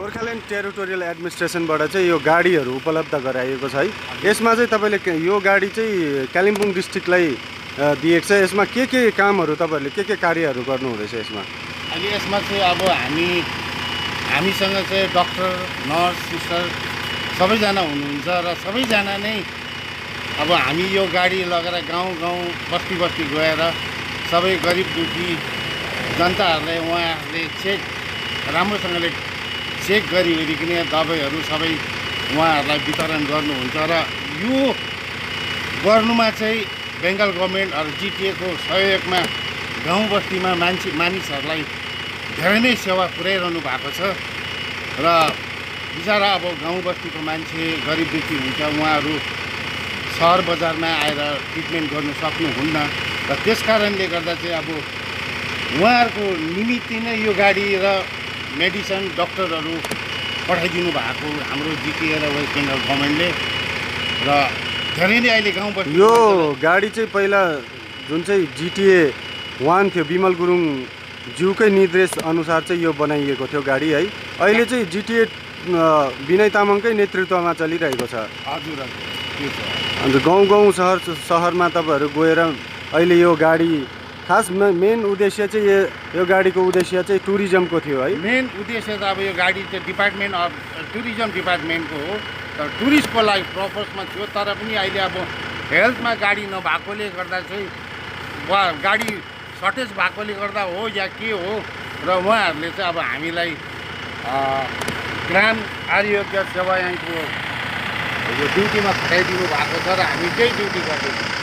Gorkhaland territorial एडमिनिस्ट्रेसनबाट चाहिँ यो गाडीहरू उपलब्ध गराइएको छ है। यसमा चाहिँ तपाईँले यो गाडी चाहिँ कालिम्पोङ डिस्ट्रिक्टलाई दिएको छ। यसमा के कामहरू तपाईँहरूले के कार्यहरू गर्नुहुँदैछ यसमा? अहिले यसमा चाहिँ अब हामीसँग चाहिँ डक्टर, नर्स, सिस्टर सबैजना हुनुहुन्छ र सबैजना नै अब हामी यो गाडी लगेर गाउँ बस्ती गएर सबै गरिब दुखी जनताहरूलाई उहाँहरूले राम्रोसँगले चेक गरिकन दबाईहरू सबै उहाँहरूलाई वितरण गर्नुहुन्छ र यो गर्नुमा चाहिँ बेङ्गाल गभर्मेन्ट र जिटिएको सहयोगमा गाउँ बस्तीमा मानिसहरूलाई धेरै नै सेवा पुर्याइरहनु भएको छ र बिचरा अब गाउँ बस्तीको मान्छे गरिब दुखी हुन्छ, उहाँहरू सहर बजारमा आएर ट्रिटमेन्ट गर्नु सक्नुहुन्न र त्यस कारणले गर्दा चाहिँ अब उहाँहरूको निमित्त नै यो गाडी र मेडिसिन डक्टरहरू पठाइदिनु भएको हाम्रो जिटिए र वेस्ट बेङ्गल गभर्मेन्टले र धेरै नै अहिले गाउँ बस्ती यो गाडी चाहिँ पहिला जुन चाहिँ जिटिए 1 थियो विमल गुरुङ ज्यूकै निर्देश अनुसार चाहिँ यो बनाइएको थियो गाडी है। अहिले चाहिँ जिटिए विनय तामाङकै नेतृत्वमा चलिरहेको छ। हजुर अन्त गाउँ सहरमा तपाईँहरू गएर अहिले यो गाडी खास मेन उद्देश्य चाहिँ यो गाडीको उद्देश्य चाहिँ टुरिज्मको थियो है। मेन उद्देश्य त अब यो गाडी चाहिँ डिपार्टमेन्ट अफ टुरिज्म डिपार्टमेन्टको हो, तर टुरिस्टको लागि पर्पसमा थियो। तर पनि अहिले अब हेल्थमा गाडी नभएकोले गर्दा चाहिँ गाडी सर्टेज भएकोले गर्दा हो या के हो र उहाँहरूले चाहिँ अब हामीलाई ग्राम आरोग्य सेवा यहाँको यो ड्युटीमा खटाइदिनु भएको छ र हामी त्यही ड्युटी गर्दैछौँ।